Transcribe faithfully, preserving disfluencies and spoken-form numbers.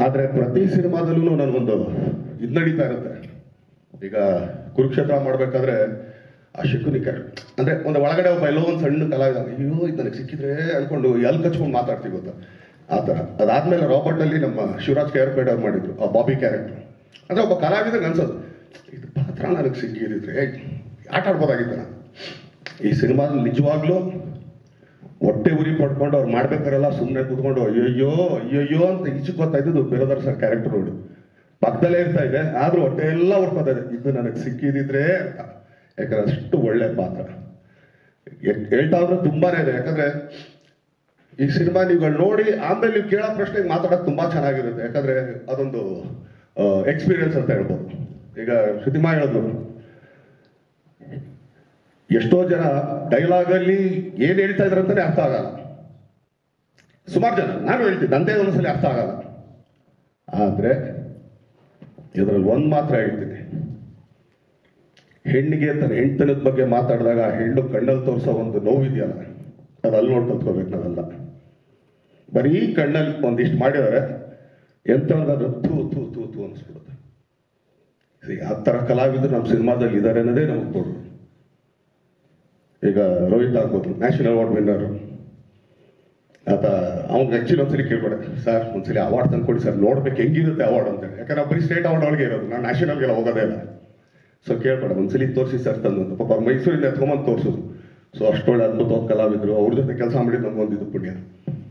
ಆದರೆ ಪ್ರತಿ ಸಿನಿಮಾದಲ್ಲೂ ನನಗೊಂದು ಇದು ನಡೀತಾ ಇರುತ್ತೆ. ಈಗ ಕುರುಕ್ಷೇತ್ರ ಮಾಡಬೇಕಾದ್ರೆ ಆ ಶಕುನಿ ಕ್ಯಾರೆಕ್ಟರ್ ಅಂದರೆ ಒಂದು ಒಳಗಡೆ ಒಬ್ಬ ಎಲ್ಲೋ ಒಂದು ಸಣ್ಣ ಕಲಾವಿದ, ಅಯ್ಯೋ ಇದು ನನಗೆ ಸಿಕ್ಕಿದ್ರೆ ಅಂದ್ಕೊಂಡು ಎಲ್ಲಿ ಕಚ್ಕೊಂಡು ಮಾತಾಡ್ತೀವಿ ಗೊತ್ತಾ ಆ ಥರ. ಅದಾದಮೇಲೆ ರಾಬರ್ಟಲ್ಲಿ ನಮ್ಮ ಶಿವರಾಜ್ ಕೇರ್ಪೇಡ್ ಅವ್ರು ಮಾಡಿದ್ರು ಆ ಬಾಬಿ ಕ್ಯಾರೆಕ್ಟರ್. ಅಂದರೆ ಒಬ್ಬ ಕಲಾವಿದಂಗೆ ಅನ್ಸೋದು, ಇದು ಪಾತ್ರ ನನಗೆ ಸಿಕ್ಕಿದ್ರೆ ಆಟ ಆಡ್ಬೋದಾಗಿತ್ತು ನಾನು. ಈ ಸಿನಿಮಾದಲ್ಲಿ ನಿಜವಾಗ್ಲೂ ಹೊಟ್ಟೆ ಉರಿ ಪಡ್ಕೊಂಡು ಅವ್ರು ಮಾಡ್ಬೇಕಾರೆಲ್ಲ ಸುಮ್ಮನೆ ಕೂತ್ಕೊಂಡು ಅಯ್ಯಯ್ಯೋ ಅಯ್ಯಯ್ಯೋ ಅಂತ ಈಚಕ್ಕೆ ಗೊತ್ತಾ ಇದ್ದು ಬೇರೆದವ್ರ ಸರ್ ಕ್ಯಾರೆಕ್ಟರ್ ನೋಡಿ ಪಕ್ಕದಲ್ಲೇ ಇರ್ತಾ ಇದೆ, ಆದ್ರೂ ಹೊಟ್ಟೆ ಎಲ್ಲ ಉರ್ಕೋತಾ ಇದೆ, ಇದು ನನಗೆ ಸಿಕ್ಕಿದಿದ್ರೆ ಅಂತ. ಯಾಕಂದ್ರೆ ಅಷ್ಟು ಒಳ್ಳೆ ಪಾತ್ರ ಹೇಳ್ತಾ ಹೋದ್ರೆ ತುಂಬಾನೇ ಇದೆ. ಯಾಕಂದ್ರೆ ಈ ಸಿನಿಮಾ ನೀವುಗಳು ನೋಡಿ ಆಮೇಲೆ ನೀವು ಕೇಳೋ ಪ್ರಶ್ನೆಗೆ ಮಾತಾಡೋದು ತುಂಬಾ ಚೆನ್ನಾಗಿರುತ್ತೆ. ಯಾಕಂದ್ರೆ ಅದೊಂದು ಎಕ್ಸ್ಪೀರಿಯನ್ಸ್ ಅಂತ ಹೇಳ್ಬೋದು. ಈಗ ಶ್ರುತಿಮಾ ಹೇಳಿದ್ರು, ಎಷ್ಟೋ ಜನ ಡೈಲಾಗ್ ಅಲ್ಲಿ ಏನ್ ಹೇಳ್ತಾ ಇದ್ರ ಅಂತಾನೆ ಅರ್ಥ ಆಗಲ್ಲ. ಸುಮಾರು ಜನ, ನಾನು ಹೇಳ್ತೀನಿ ನಂದೇ ಒಂದ್ಸಲಿ ಅರ್ಥ ಆಗಲ್ಲ. ಆದ್ರೆ ಇದರಲ್ಲಿ ಒಂದ್ ಮಾತ್ರ ಹೇಳ್ತೀನಿ, ಹೆಣ್ಣಿಗೆ ತನ್ನ ಹೆಣ್ತನದ ಬಗ್ಗೆ ಮಾತಾಡಿದಾಗ ಆ ಹೆಣ್ಣು ಕಣ್ಣಲ್ಲಿ ತೋರಿಸೋ ಒಂದು ನೋವಿದೆಯಲ್ಲ, ಅದು ಅಲ್ಲಿ ನೋಡಿ ಕಲ್ತ್ಕೋಬೇಕು ನಾವೆಲ್ಲ. ಬರೀ ಕಣ್ಣಲ್ಲಿ ಒಂದಿಷ್ಟು ಮಾಡಿದರೆ ಎಂಥವ್ರಿಗಾದ್ರೂ ತೂ ತೂ ತೂ ತೂ ಅನಿಸ್ಬಿಡುತ್ತೆ. ಆ ಥರ ಕಲಾವಿದರು ನಮ್ಮ ಸಿನಿಮಾದಲ್ಲಿ ಇದ್ದಾರೆ ಅನ್ನೋದೇ ನಮಗೆ ಕೊಡು. ಈಗ ರೋಹಿತ್ ಆಗ್ಬೋದು, ನ್ಯಾಷನಲ್ ಅವಾರ್ಡ್ ವಿನ್ನರು. ಆತ ಅವ್ನಿಗೆ ಆ್ಯಕ್ಚುಲಿ ಒಂದ್ಸಲಿ ಕೇಳ್ಬೇಡ ಸರ್, ಒಂದ್ಸಲಿ ಅವಾರ್ಡ್ ತಂದು ಕೊಡಿ ಸರ್, ನೋಡ್ಬೇಕು ಹೆಂಗಿರುತ್ತೆ ಅವಾರ್ಡ್ ಅಂತ. ಯಾಕಂದ್ರೆ ಬರೀ ಸ್ಟೇಟ್ ಅವಾರ್ಡ್ ಒಳಗೆ ಇರೋದು, ನಾನು ನ್ಯಾಷನಲ್ಗೆಲ್ಲ ಹೋಗೋದೇ ಇಲ್ಲ. ಸೊ ಕೇಳ್ಬೇಡ ಒಂದ್ಸಲಿ ತೋರಿಸಿ ಸರ್ ತಂದು ಅಂತ. ಪಾಪ ಮೈಸೂರಿಂದ ಎತ್ಕೊಂಬಂದು ತೋರಿಸೋದು. ಸೊ ಅಷ್ಟೊಳ್ಳೆ ಅದ್ಭುತವಾದ ಕಲಾವಿದರು, ಅವ್ರ ಜೊತೆ ಕೆಲಸ ಮಾಡಿದ್ದು ನಮ್ಗೊಂದಿದ್ದು ಪುಣ್ಯ.